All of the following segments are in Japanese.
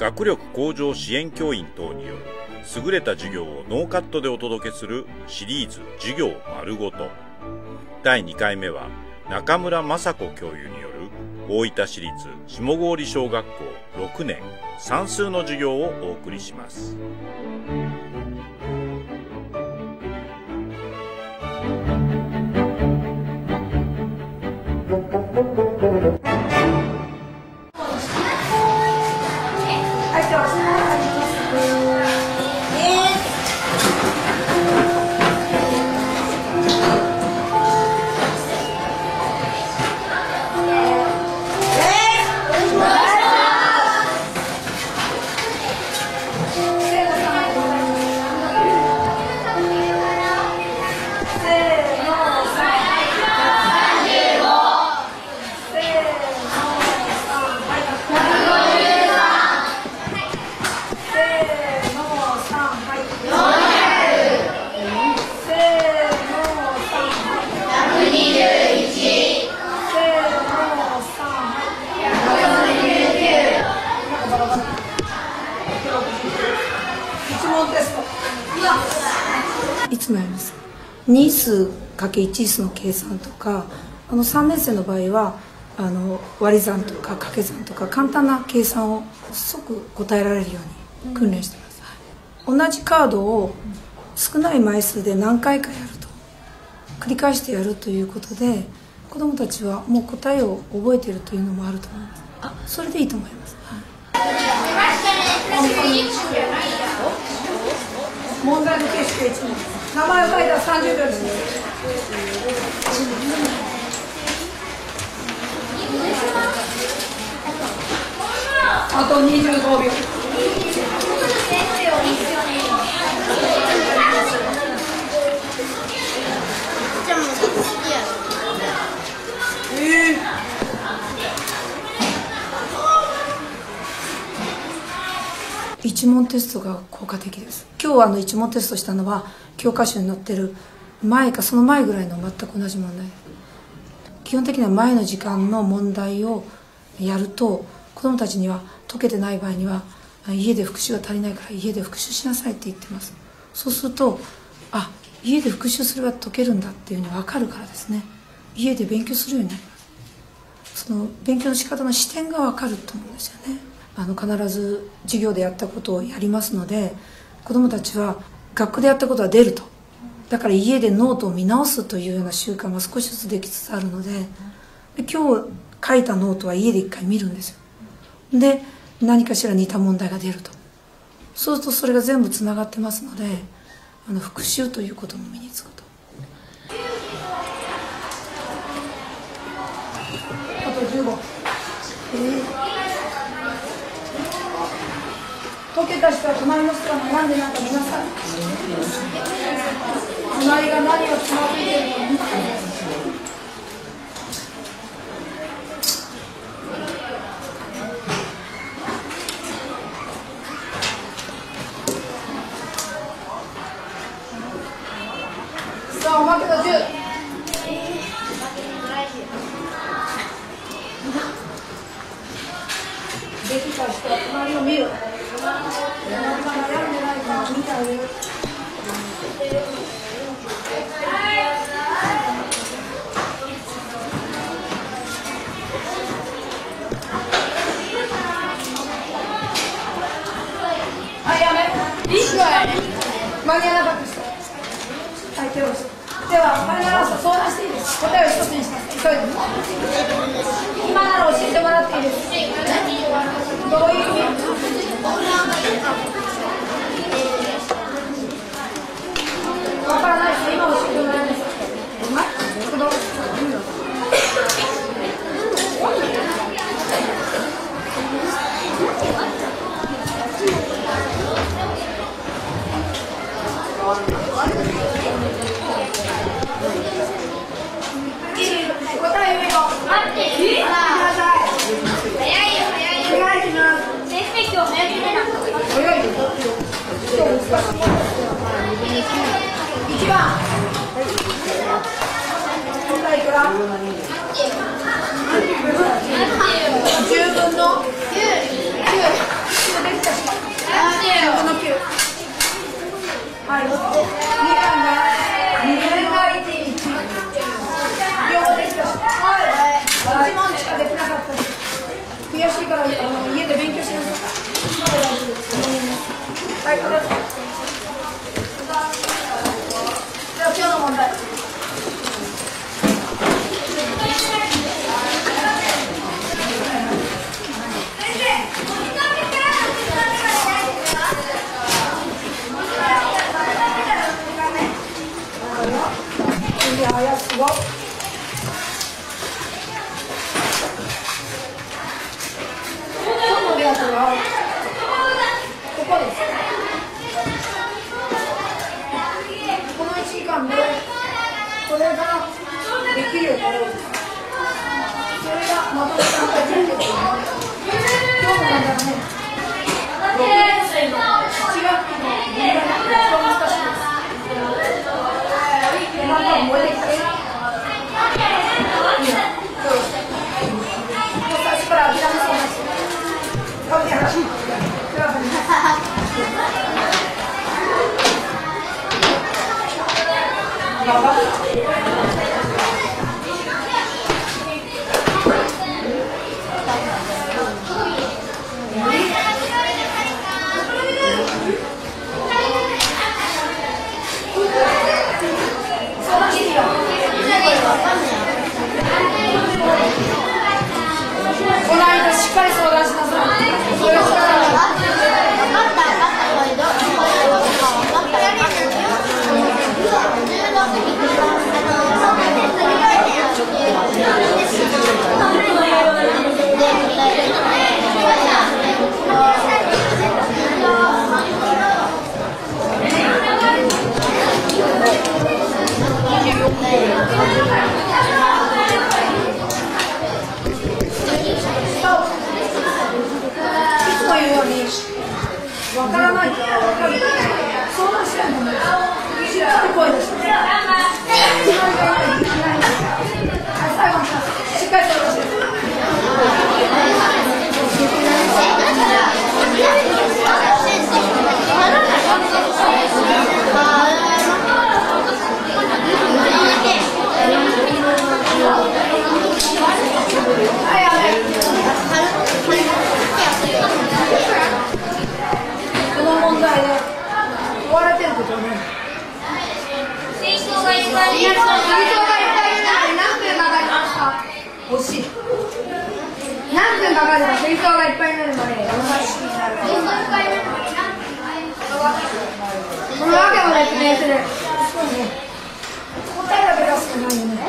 学力向上支援教員等による優れた授業をノーカットでお届けするシリーズ授業丸ごと。第2回目は中村雅子教諭による大分市立下郡小学校6年算数の授業をお送りします。 いつもやります。2数かけ1数の計算とか、3年生の場合は割り算とか掛け算とか簡単な計算を即答えられるように訓練してます、同じカードを少ない枚数で何回かやると、繰り返してやるということで、子どもたちはもう答えを覚えているというのもあると思います。それでいいと思います、問題の形式1問、名前を書いたら30秒です。あと25秒。1問テストが効果的です。今日1問テストしたのは教科書に載ってる前かその前ぐらいの全く同じ問題。基本的には前の時間の問題をやると、子どもたちには解けてない場合には家で復習が足りないから家で復習しなさいって言ってます。そうすると家で復習すれば解けるんだっていうのが分かるからですね、家で勉強するようになります。その勉強の仕方の視点が分かると思うんですよね。必ず授業でやったことをやりますので、子どもたちは学校でやったことは出ると、だから家でノートを見直すというような習慣が少しずつできつつあるので、今日書いたノートは家で一回見るんですよ。で何かしら似た問題が出ると、そうするとそれが全部つながってますので、復習ということも身につくと。あと15。解けた人は隣の人が並んでなんか見なさい。隣が何をつまずいているのか見てください。さあおまけの10。できた人は隣を見る。悩んでないか見てあげる。やめ。間に合わなかった人。はい、手を押して。では、間に合わなかった相談していいです。答えを一つにします。急いで。今なら教えてもらっていいです。どういう意味？わからないです。今教えてもらいます。答えを待って。早いよ早いよ。お願いします。先生今日早く出なかった。早いよ。今日難しい。1番。答えいくら？10分の9。 分の9。はい、2番が1、両方できたし、1問しかできなかったです。悔しいから家で勉強しなさい。はい、これ。では今日の問題。やつを今日のやつはここです。この1時間でこれができるようになる。それがまとめたんだけど、今日の問題はね、6年生の7学期の問題が一番難しいです。また覚えてきて。最初から諦めそうなし。この間しっかり相談しなさい。それからわからないからわかる。相談しないとね。しっかり声出して。最後にしっかり相談して。この問題で追われてることね。水槽がいっぱいになるので何分かかりますか？惜しい。何分かかるか水槽がいっぱいになるまでお話になる。このわけも説明する。答えだけ出すしかないよね。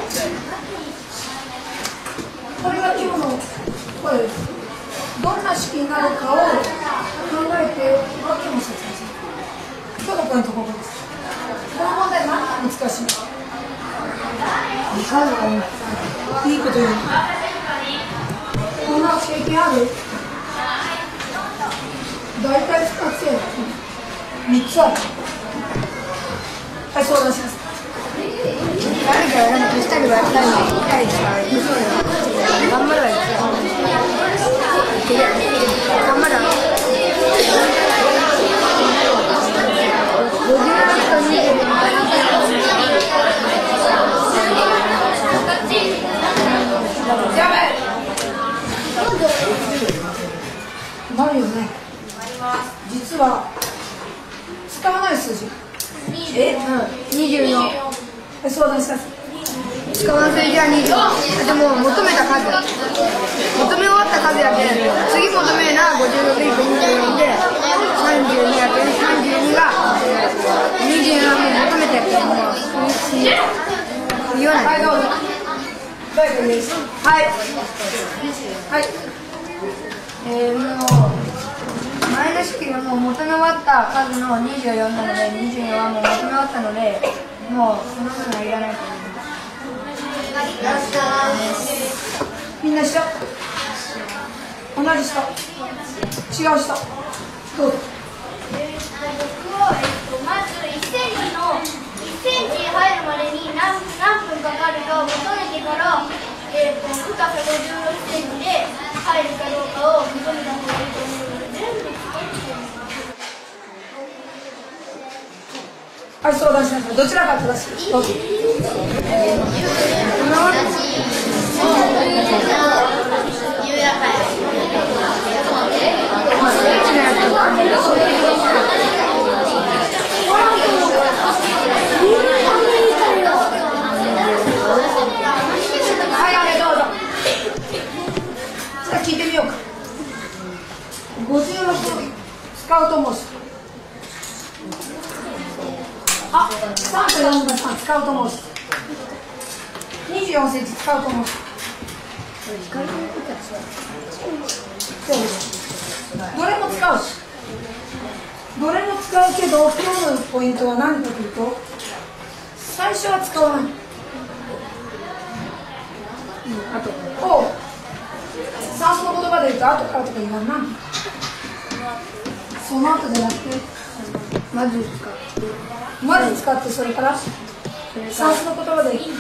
これが今日の声です。どんな式になるかを考えてわけも説明する。今日のポイントここです。この問題何が難しいのか。いいこと言う。こんな経験ある？大体2つや3つある。はい、相談します。誰かやらないとしたりはやったりしたら頑張るわよ。頑張る。なるよね。実は使わない数字。24。相談した。使わない数字は24。でも求めた数。求め終わった数やけん。次求めるな56以降24で32やけん32が24はもう求めてやけんもう言わない。はい、どうぞ。はい。はい。もう前の式がもう求め終わった数の24なので24はもう求め終わったのでもうその分はいらないと思います。みんな下同じ下違う下どうぞ。 まず1センチの1センチ入るまでに何分かかるかを求めてから、深さ56センチで入るかどうかを求めた方がいいと思うので全部つけて。 はい、相談しなさい。どちらが正しい？どうぞ。はい、どうぞ。じゃあ聞いてみようか。56スカウトモーション。あ、3と4分3スカウトモーション。24センチスカウトモーション。どれも使うし、どれも使うけど、今日のポイントは何かというと、最初は使わない。あと、算数の言葉で言うと、後からとか言わない。その後じゃなくて、まず使って、それから算数の言葉で今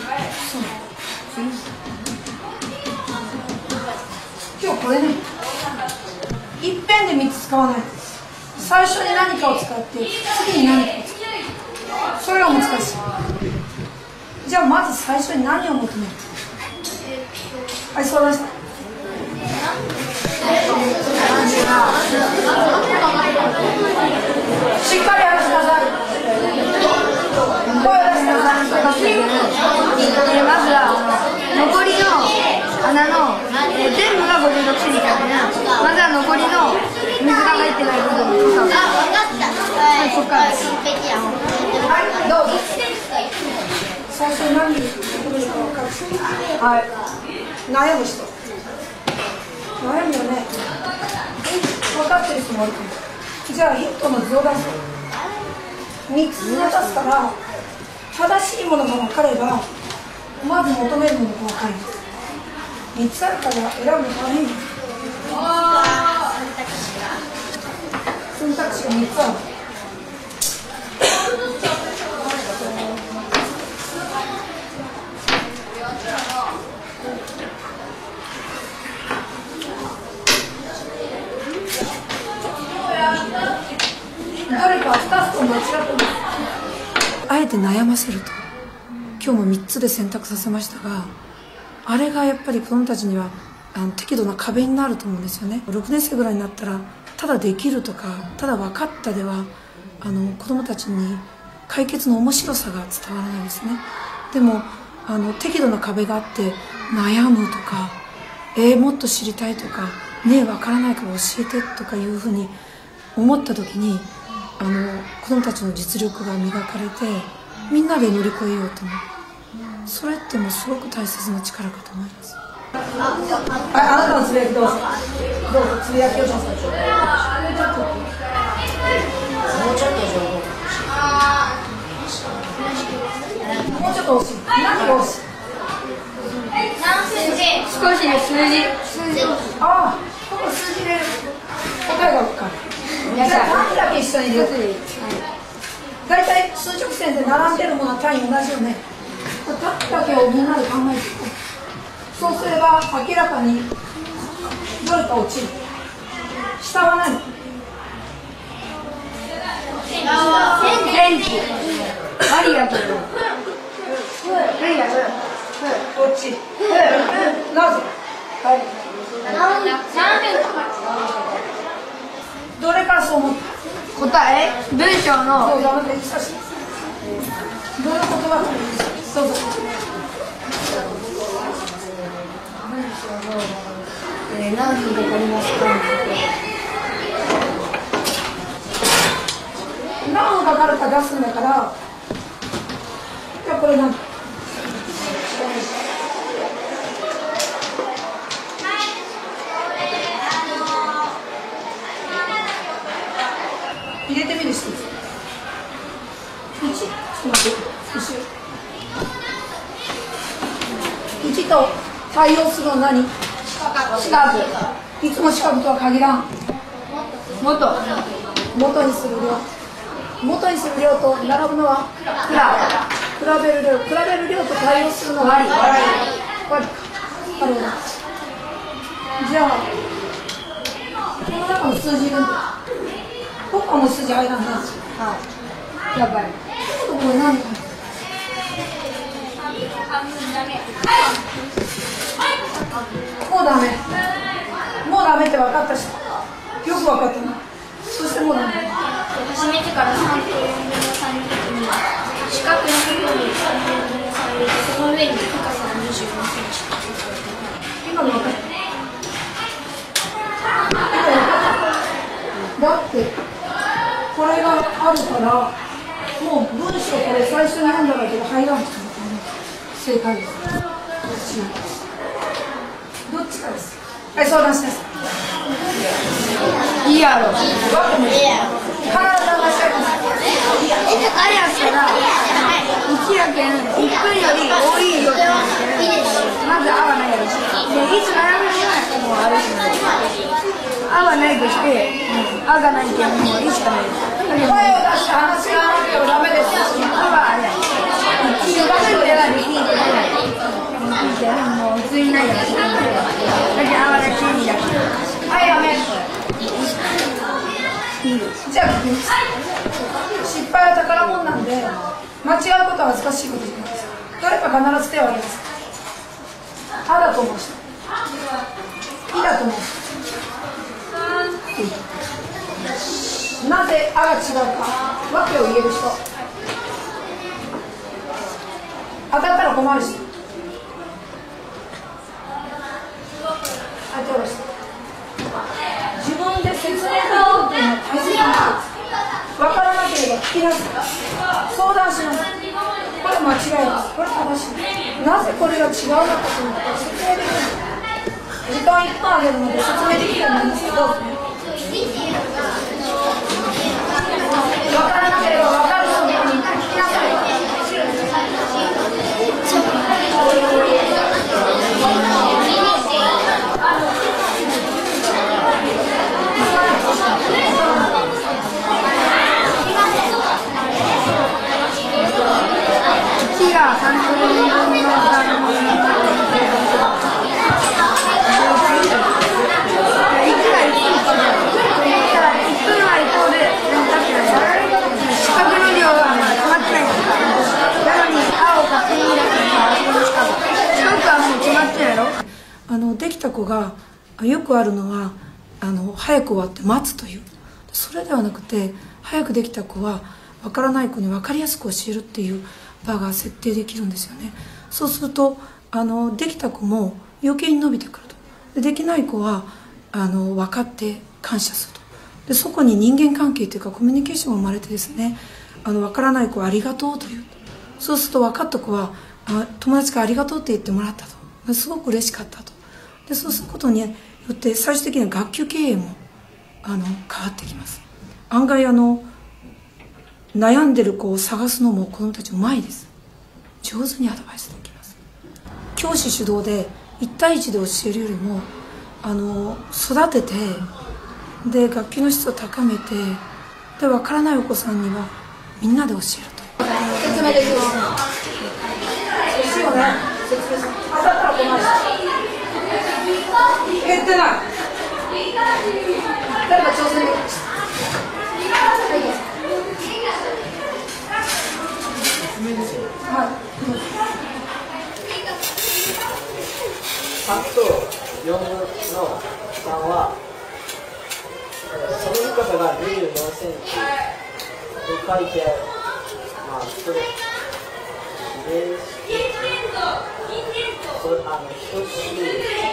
日これね、いっぺんで3つ使わない。最初に何かを使って次に何かを使う、それが難しい。じゃあまず最初に何を求める？はい、相談した。しっかり話しなさい。声を出しなさい。 まずは残りの穴の全部が56センチだから、まずは残りの水が入ってない部分を使う。 あ、分かった。はい、 そっからです。はい、どうぞ。最初に何に求めるか分かる人。はい、悩む人。悩むよね。分かってる人もいるかも。じゃあヒントの図を出す。3つ出すから正しいものが分かればまず求めるものが分かります。3つあるから選ぶの大変。選択肢が3つある。どれか2つと間違ってます。あえて悩ませると、今日も3つで選択させましたが、あれがやっぱり子どもたちには適度な壁になると思うんですよね。6年生ぐらいになったらただできるとかただ分かったでは子どもたちに解決の面白さが伝わらないですね。でも適度な壁があって悩むとか、もっと知りたいとか、ねえ分からないから教えてとかいうふうに思った時に子どもたちの実力が磨かれてみんなで乗り越えようと思う。それってもうすごく大切な力かと思います。あなたのつぶやきどうぞ。どうぞつぶやきをどうぞ。もうちょっと惜しい。何が惜しい？ 少しで数字。 ああ、ここ数字で答えが分かる。じゃあ単位だけ一緒に入れて。大体数直線で並んでるものは単位同じよね。単位だけをみんなで考えていこう。そうすれば明らかにどれか落ちる。下は何？ センチ。ありがとう。 落ちる。なぜ？どれからそう思った？ 答え？文章の。 どうぞ、どの言葉からどうぞ。 何分かかりますか？ 何分かかるか出すんだから、じゃあこれ何？入れてみる人。1、ちょっと待って、1と対応するのは何？四角。いつも四角とは限らん。元にする量。元にする量と並ぶのは比べる量と対応するのは割りか。じゃあこの中の数字いるんだ。どっかも数字入らんな。 やばい。 ここれ何？もうダメ。もうダメって分かったし。よく分かったな。そしてもうダメ。 始めてから3分4分の3の時に四角のところに3分の3入れて、その上に深さが24センチ。 今の分かった。だってこれがあるからもう文章これ最初に読んだだけで入らない。正解です。違います。どっちかです。はい、相談しなさい。いいやろ。体がしゃべる。 あれやったら1やけん1分より多いよってまず合わないやろし、でいつ並べるのもうあるしない合わないとして合がないけんもういいしかないです。 声を出して話が合わないよダメです。 合はあれや1分ではできんけどもう普通にないやろしだけ合わなくていいだけ。 はい、やめ。じゃあ失敗は宝物なんで間違うことは恥ずかしいことじゃないです。誰か必ず手を挙げます。あだと思う人、いだと思う人、なぜあが違うか訳を言える人、当たったら困る人、手を下ろして。自分で説明するっていうのは大切なことです。分からなければ聞きなさい。相談しなさい。これ間違いです。これ正しい。なぜこれが違うのかというのを説明できる。時間1分あげるので説明できるようになりますけど、分からなければ分かるように聞きなさい。 1が3分の3分できた子がよくあるのは早く終わって待つという、それではなくて早くできた子は分からない子に分かりやすく教えるっていう場が設定できるんですよね。そうするとできた子も余計に伸びてくると。できない子は分かって感謝すると。でそこに人間関係というかコミュニケーションが生まれてですね、分からない子はありがとうという。そうすると分かった子は友達からありがとうって言ってもらったと。すごく嬉しかったと。でそうすることによって最終的には学級経営も変わってきます。案外悩んでる子を探すのも子どもたちうまいです。上手にアドバイスできます。教師主導で1対1で教えるよりも育てて、で学級の質を高めて、で分からないお子さんにはみんなで教えると。説明できる。ですよね。説明する。当たったら困る。減ってない。誰か挑戦できました。はい。 3と4の3は、その深さが24センチと書いてある。まあ、それで、等しい。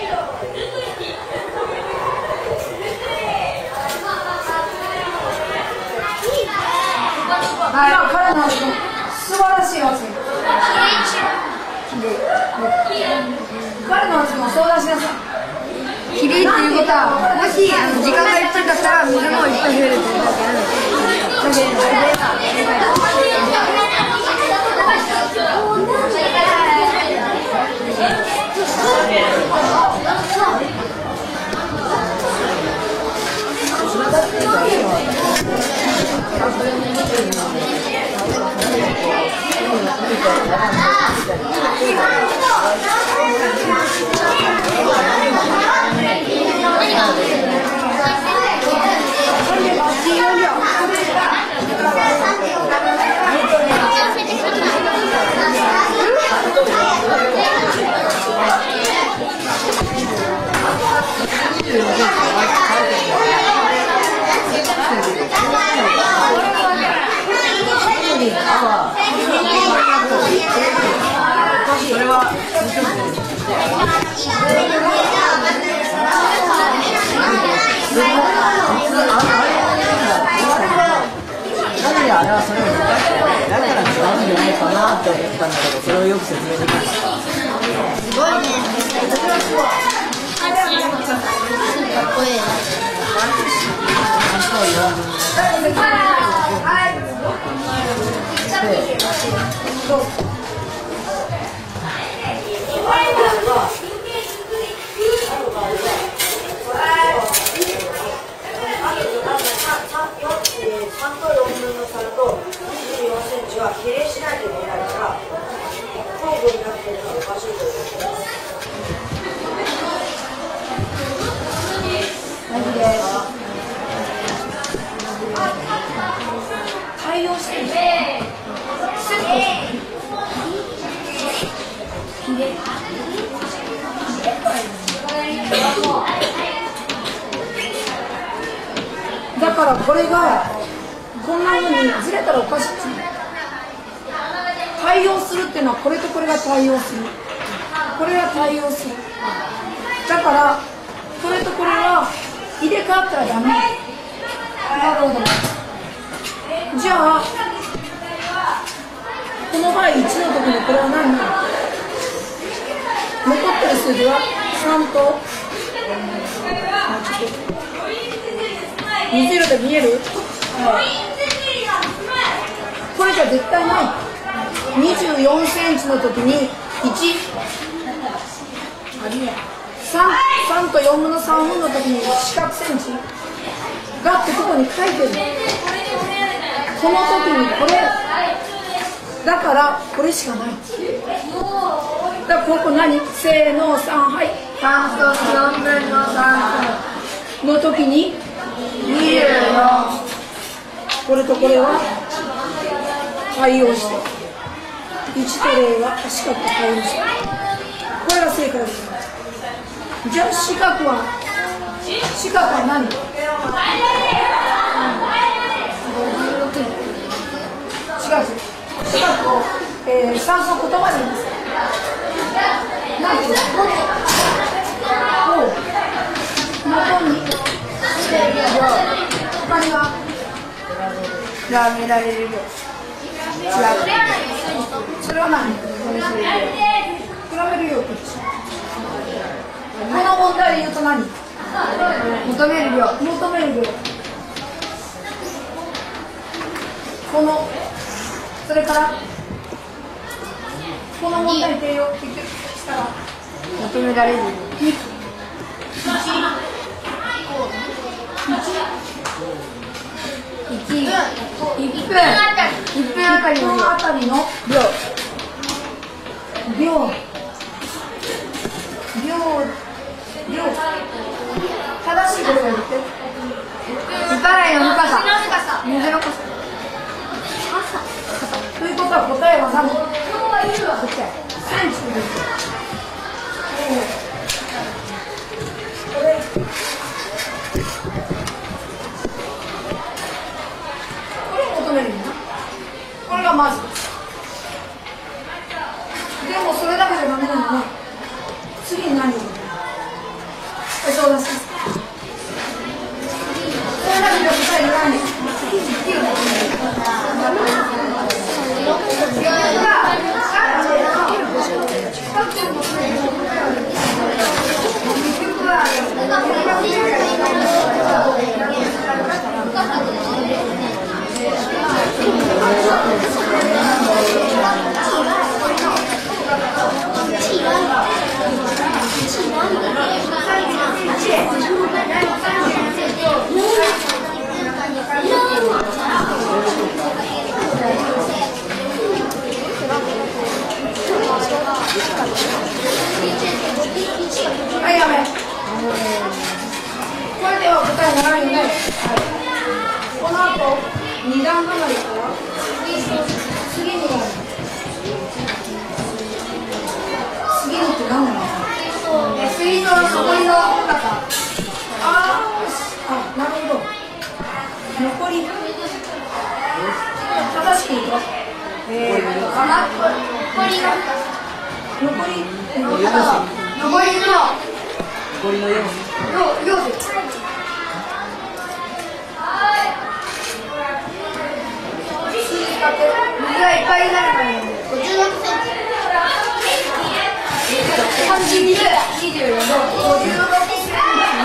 彼の素晴らしい発言。彼の発言を相談しなさい。 きれいっていうことは、もし時間がいっぱいだったら水もいっぱい増えるっていうだけある。 何があれはそれをだから違うんじゃないかなって思ったんだけど、それをよく説明できなかった。すごいね。かっこいい。3と4分の3と24センチは比例しないといけないから、交互になっているのはおかしいということです。 対応してる。だからこれがこんな風にずれたらおかしい。対応するっていうのはこれとこれが対応する。これが対応する。だからこれとこれは入れ替わったらダメ。なるほど。じゃあこの場合1の時にこれは何？残ってる数字は3と20で見える？これじゃ絶対ない。24センチの時に3と4分の3分の時に四角センチがってここに書いてる。この時にこれだからこれしかない。だからここ何？せーの3、はい、3と4分の3の時に24。これとこれは対応して1と0は四角と対応して、これが正解です。じゃあ四角は何？違う。四角を、算数言葉で言います。何て言うの？元に他には比べられる量。違う。それは何？比べる量。この問題で言うと何？求める量。このそれからこの問題定用結局したら求められる量。1分あたりの量。正しいことが言って打たないの深さ、水の深さということは答えは何？センチです。これを求めるんだ。これがまずです。でもそれだけじゃダメなのね。次に何を求める？そうです。それだけじゃ答えがないんです。はい、やめ。これでは答えならないよね。この後、2段離れから次になる。次にって何なの？水槽の底の高さ。なるほど。残り。正しく言うと。残りが。 残りの4。 水がいっぱいになるからね。 56センチ。 24の56センチ。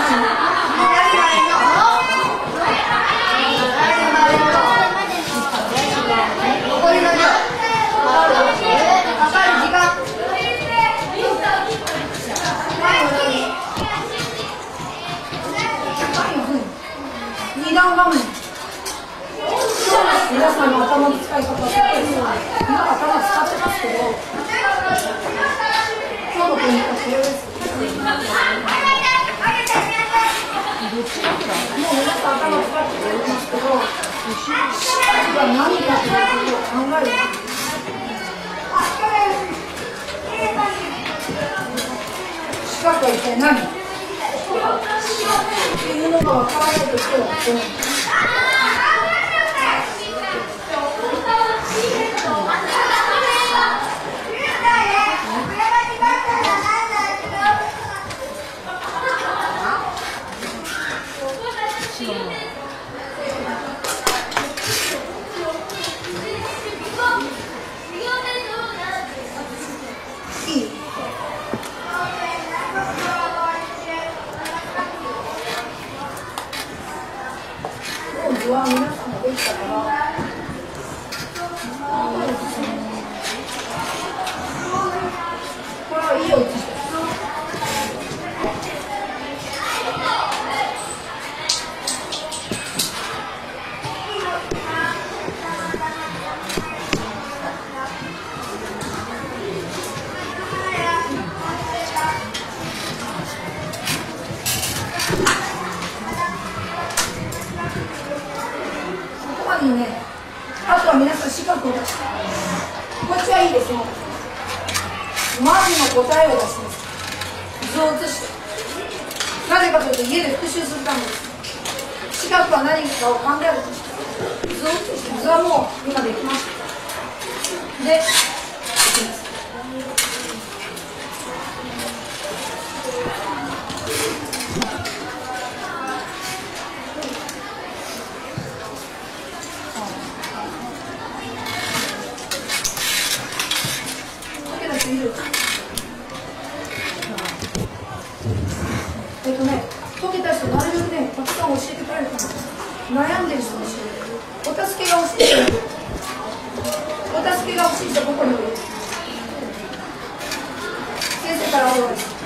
残りの量。かかる時間。 2段画面。皆さんの頭の使い方は今頭使ってますけど、今日のポイントはこれです。もう皆さん頭使ってくれてますけど、視覚が何かということを考える。視覚は一体何？っていうのが分からないとしてはですね。図は皆さんができたから、これはいいお家です。ね、あとは皆さん四角を出して、こっちはいいですもん。マジの答えを出します。図を写して、なぜかというと家で復習するためです。四角は何かを考えるとして図を写して、図はもう今できます。で、いきます。解けた人なるべくね、たくさん教えてくれるから、悩んでる人に教える。お助けが欲しい人、お助けが欲しい人、ここにいる。先生からアドバイス。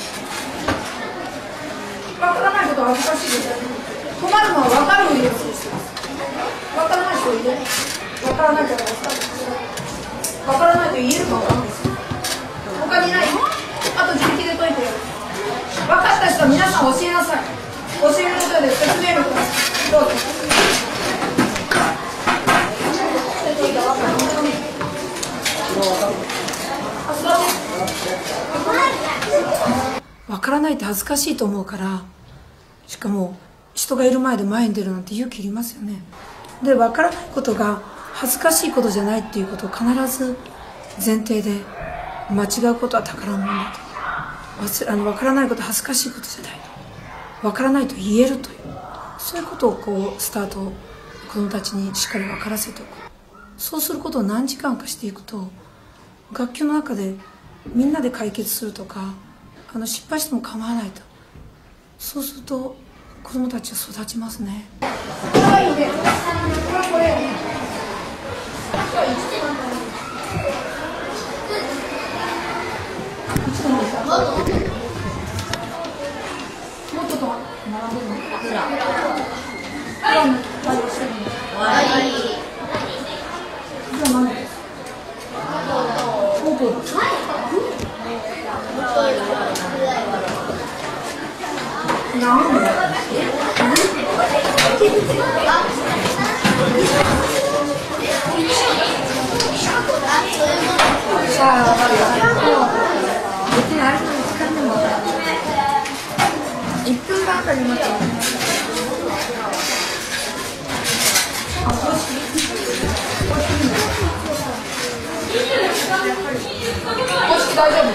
わからないことは恥ずかしいですよね。困るのは分かるようにする人です。分からない人いる。分からないから分かる。分からないと言えるか分からないですよ。他にない？あと自力で解いてやる。分かった人は皆さん教えなさい。教えることで説明力がどうぞ。分からないって恥ずかしいと思うから、しかも人がいる前で前に出るなんて勇気いりますよね。で、分からないことが恥ずかしいことじゃないっていうことを必ず前提で、間違うことは宝物だと。分からないことは恥ずかしいことじゃないと。分からないと言えるという、そういうことをこうスタート、子どもたちにしっかり分からせておく。そうすることを何時間かしていくと、学級の中でみんなで解決するとか、失敗しても構わないと。そうすると子どもたちは育ちますね。これはいいね。これ。もっとと並んでるの？はい。じゃあ何です？なんで？さあ、別にあれの時間でも1分間あたりまで押して大丈夫。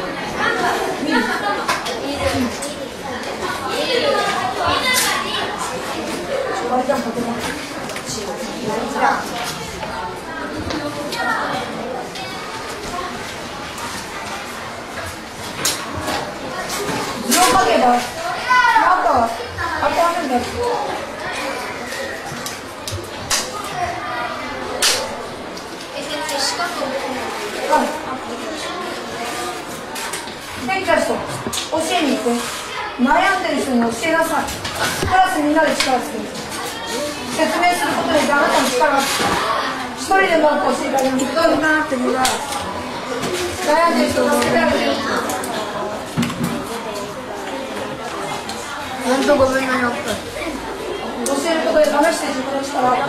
割り勘かけます。図を書けば、なんか当てはめるんだ。できた人、教えに行って、悩んでる人に教えなさい。クラスみんなで力をつける。説明することによってあなたの力が一人でも多く教えられる。どうにかなってみる。悩んでる人を助けてあげる。 なんと5分の4分。 教えることで試して自分の力を。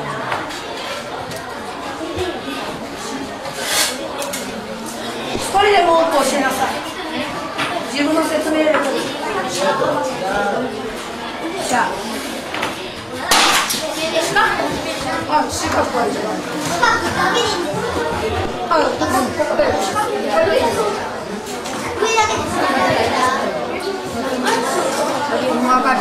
一人でも多く教えなさい。自分の説明力。じゃあ。あ、四角あるじゃない。あ、ここで。 分かる。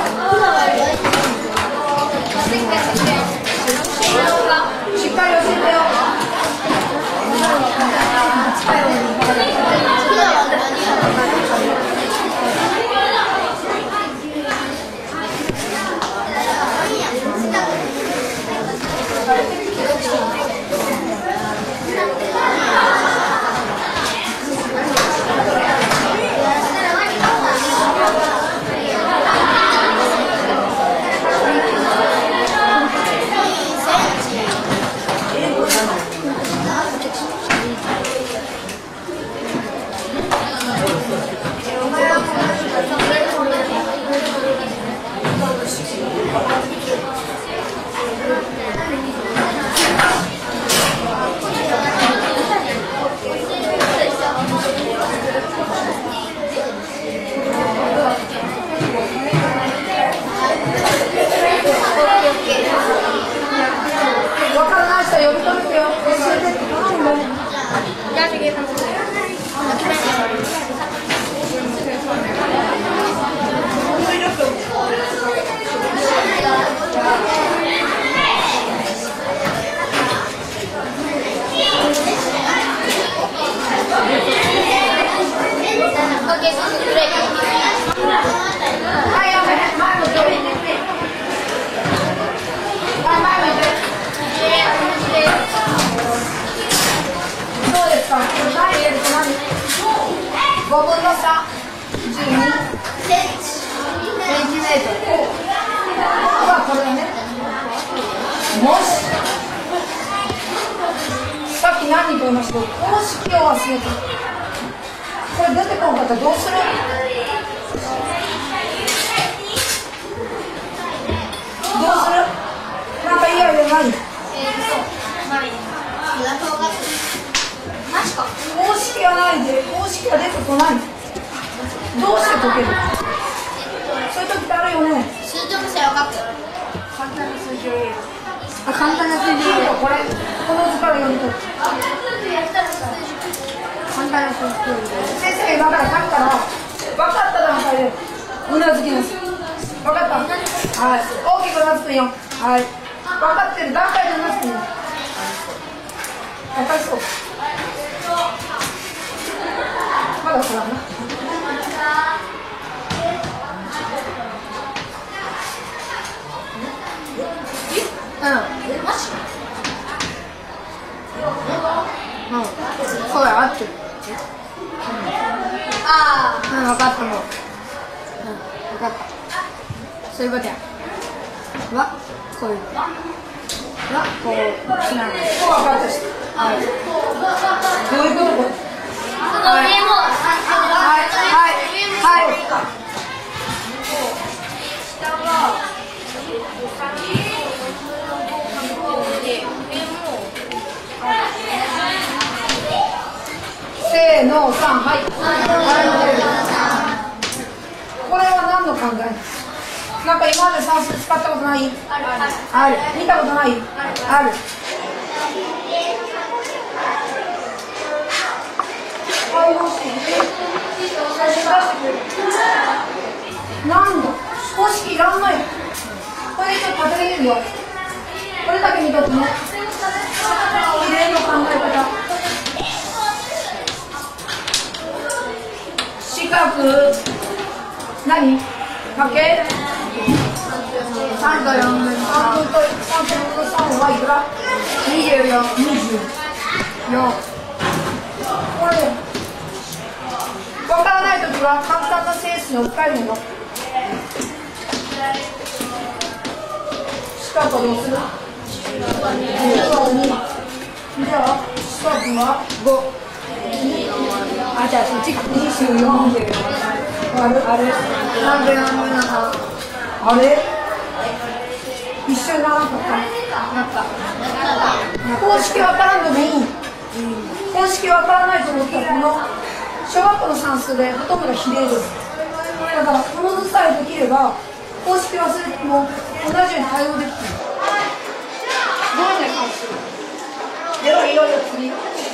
しっかり教えてよ。5分の3、12センチメートル。これね。もしさっき何人と言いましたけど、公式を忘れて、これ出てこなかったらどうする？どうする？なんかいいアイデアない？公式がないで、公式が出てこない。どうして解ける？そういう時ってあるよね。 数字を見せば分かったよ。 簡単な数字を入れる。あ、簡単な数字を入れる。 これ、この図から読み取る。 簡単な数字を入れる。 先生が今から書くから、分かった段階でうなずきます。分かった？はい。大きくうなずくんよ。はい。分かってる段階でうなずくんよ。分かりそう。まだ分からんな。 マジ？そうや、合ってる。分かったもん。分かった。そういうことや。こういう。こうしながら。 分かったし。はい。どういうこと？せーの、3、はい。これは何の考え？なんか今まで算数使ったことない？ある。見たことない？ある。 対応して写真出してくれる。なんだ公式いらんない。これちょっと立てれるよ。これだけ見とくね。綺麗な考え方。四角何かけ3と4分の3はいくら？24。これ分からないときは簡単な整数に置き換えるの。四角はどうする？じゃあ四角は5。あ、じゃあそっち24であれなんで4分の3あれ一緒にならなかった公式わからんでもいい。公式わからないと思ったらこの小学校の算数でほとんどが比例です。だからこの図さえできれば公式忘れても同じように対応できる。どういう算数ではいよいよ次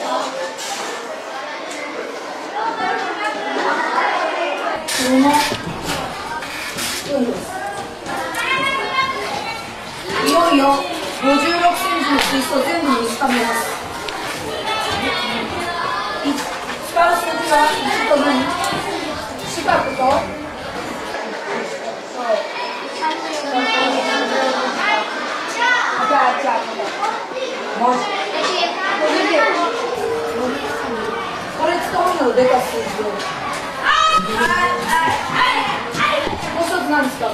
このいよいよ56センチの水槽全部につかめます。使う数字は1と何？四角とじゃあマジこれ使うの出た数字でもう一つ何ですか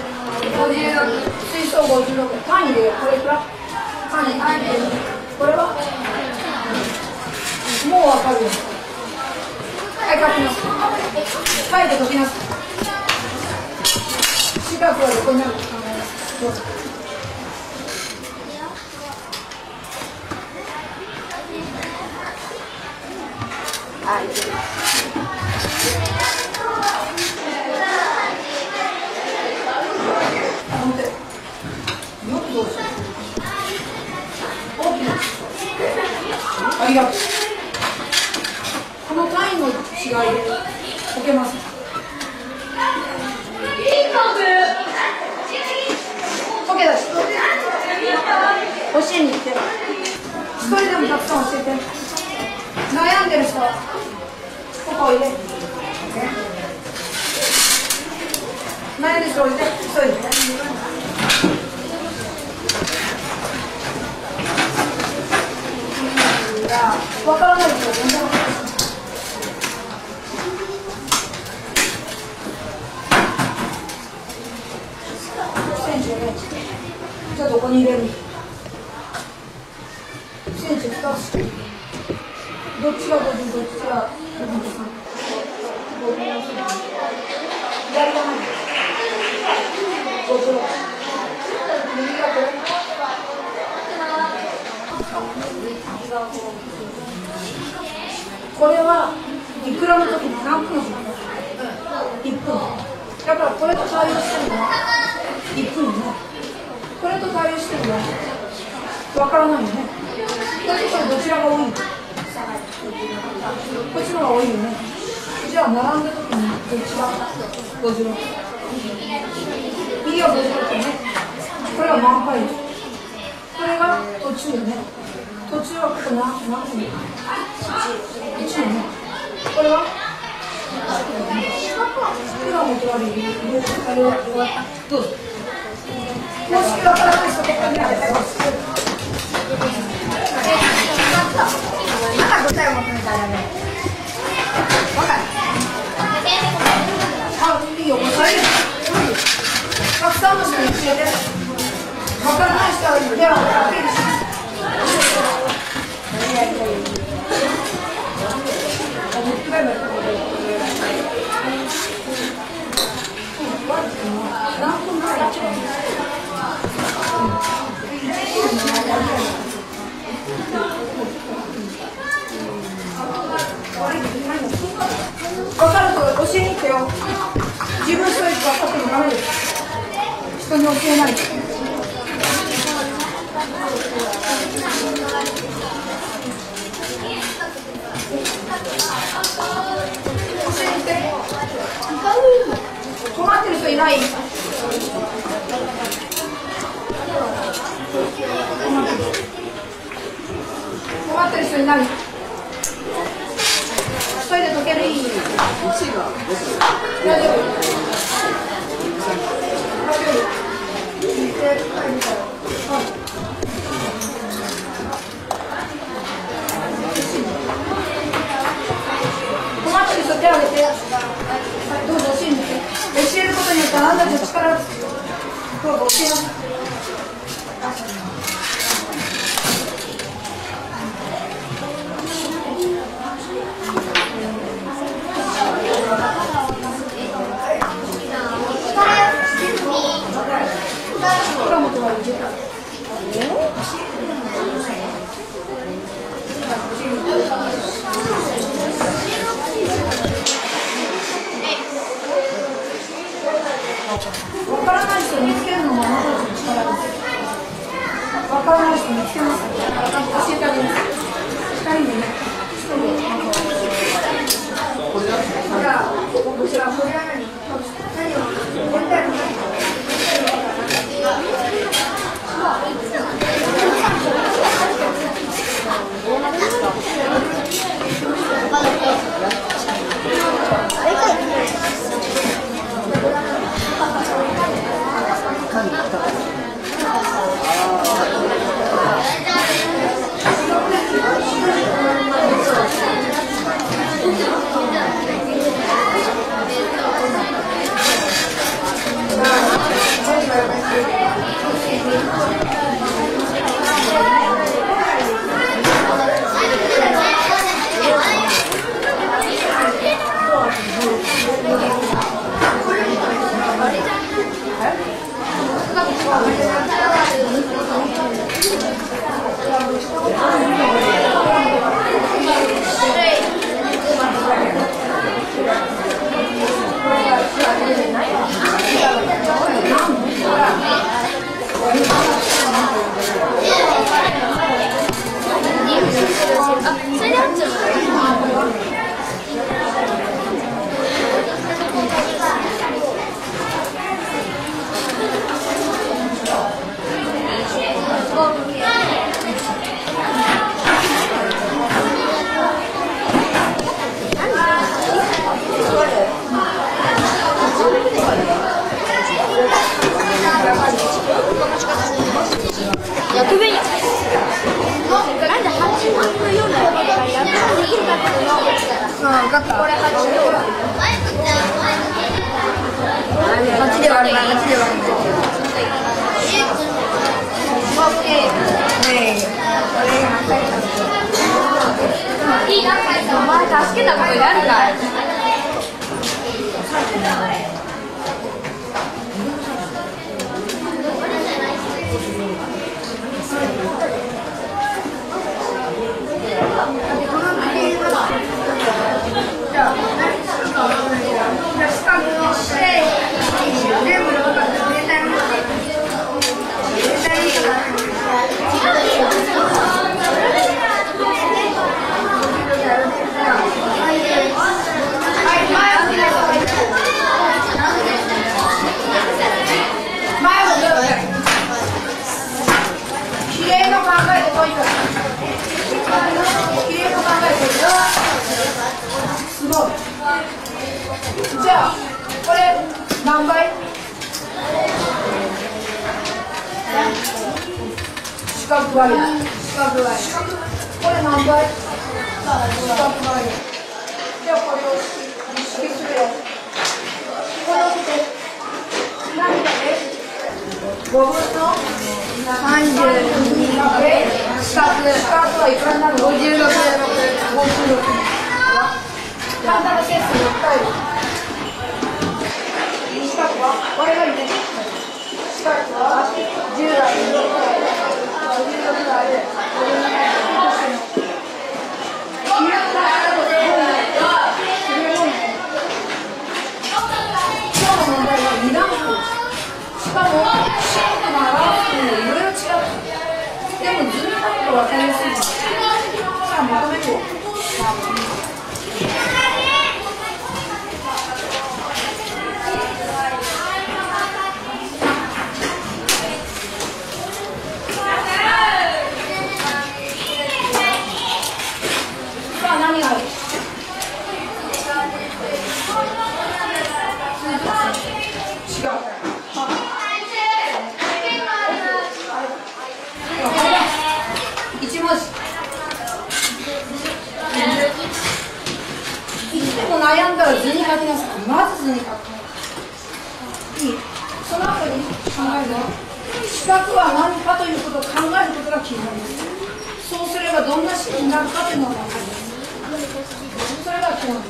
水槽56単位でこれくらい単位でこれはもう分かるよ。はい、書きます。書いて解きます。四角は横にあると考えます。どうぞ。はい。よくどうしよう。大きな。ありがとう。この単位の違いで解けます。解けた人。教えに行って。一人でもたくさん教えて。悩んでる人はここおいで。悩んでる人おいで。急いで。わからない人は全然わからない。センチね。じゃあどこに入れる？センチ2つ。どっちが50、どっちが53。左が何？56。右がこれ。これはいくらの時に何分ですか？1分。だからこれと対応してるのは1分ね。これと対応してるのは分からないよね。だってこれどちらが多いの？こっちの方が多いよね。じゃあ並んだ時にどっちが56？右が56ね。これが満杯です。これが途中よね。途中はここ何分？1よね。これは今も取られる。あれはどうぞ。公式わからない人ここにあげてます。まだ答えを求めたらね。わかる。あ、いいよ。答える。たくさんの人に教えて。わからない人は手をかけるし。分かると教えに行ってよ。自分一人で分かってもダメです。人に教えないと。 困ってる人いない？困ってる人いない？一人で溶ける？いい？大丈夫？困ってる人手を挙げて。どうぞ教えて。教えることによってあなたたちの力をどうぞ教えなさい。わからない人を見つけるのもあなたたちの力です。わからない人を見つけます。教えてあげます。二人でね。じゃあ、こちら、これは何をやりたいの？助けたことになるかい？じゃあこれ何倍？四角割り。四角割り。これ何倍？四角割り。じゃあこれを意識するよ。これを見て。何だね？5分の32かけ四角はいくらになるの？56。簡単なセンス6回。四角はこれがいいね。四角は10代16代で今日の問題は2段階です。しかもシンクがラーフいろいろ違う。でも図になると分かりやすいです。さあまとめて。 その後に考えるの。視覚は何かということを考えることが気になります。そうすればどんな式になるかというのが分かります。それが基本です。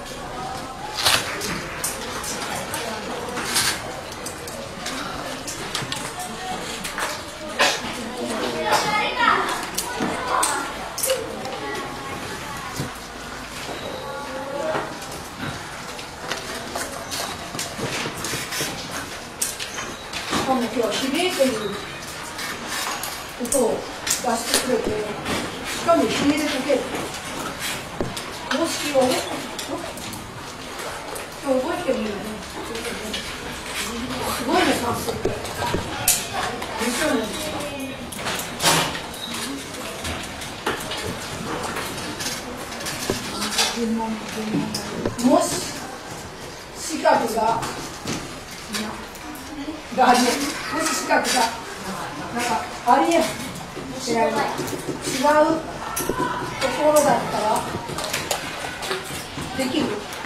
今日は比例という音を出してくれて、しかも比例で解ける公式をね、今日覚えてみるよね。すごいね、算数って。面白いね。もし四角がありえる。もし四角がなんかありえる。違うところだったらできる。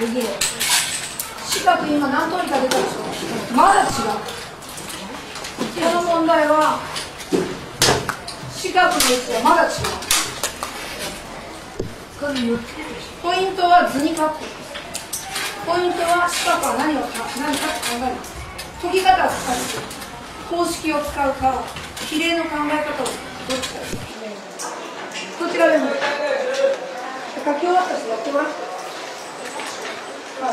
四角今何通りか出たでしょ。まだ違う。この問題は四角の位置はまだ違う。ポイントは図に書く。ポイントは四角は何かと考える。解き方を使う、公式を使うか、比例の考え方をどっちかです。どちらでもいい。書き終わった人やってもらって。はい。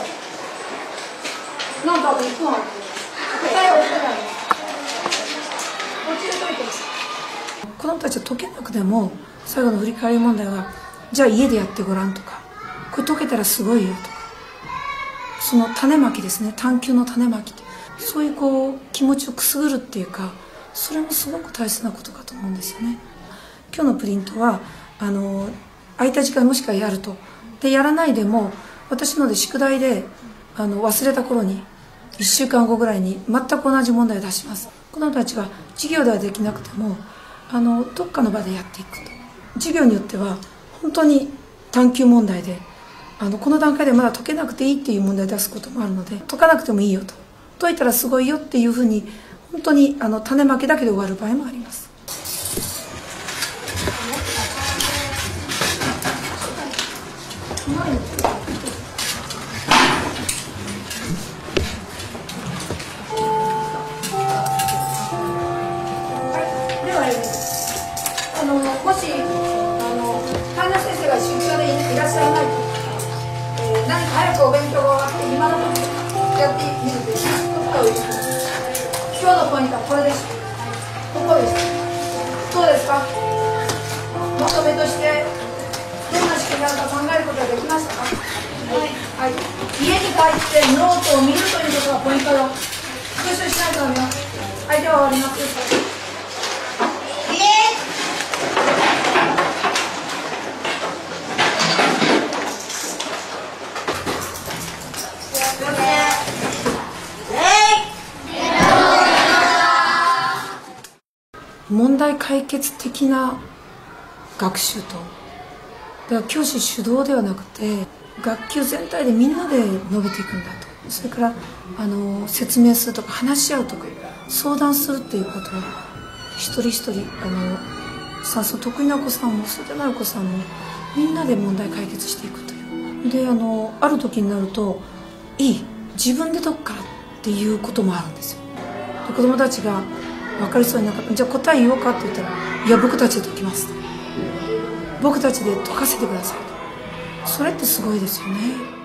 なんとあと1分ある。答えを言ってないの。こっちで解いてる。子供たちは解けなくても、最後の振り返り問題は、じゃあ家でやってごらんとか、これ解けたらすごいよとか、その種まきですね、探究の種まきって。そういう気持ちをくすぐるっていうか、それもすごく大切なことかと思うんですよね。今日のプリントは空いた時間もしかやるとでやらないでも、私ので宿題で忘れた頃に1週間後ぐらいに全く同じ問題を出します。子どもたちが授業ではできなくてもどっかの場でやっていくと。授業によっては本当に探究問題でこの段階でまだ解けなくていいっていう問題を出すこともあるので、解かなくてもいいよと、解いたらすごいよっていうふうに本当に種まきだけで終わる場合もあります。ではもし担任先生が出張でいらっしゃらないと、何か早くお勉強が終わって今のところやってみるといいです。今日のポイントはこれです。ここです。どうですか？まとめとしてどんな式になるか考えることができましたか？はい。家に帰ってノートを見るということがポイントよ。復習しないとダメよ。はい、では終わります。問題解決的な学習と、だから教師主導ではなくて学級全体でみんなで伸びていくんだと。それから説明するとか話し合うとか相談するっていうことは一人一人算数得意なお子さんもそうでないお子さんもみんなで問題解決していくという。である時になると自分で解くからっていうこともあるんですよ。で子どもたちが分かりそうになかった。じゃあ答え言おうかって言ったら、いや僕たちで解きますと、僕たちで解かせてくださいと。それってすごいですよね。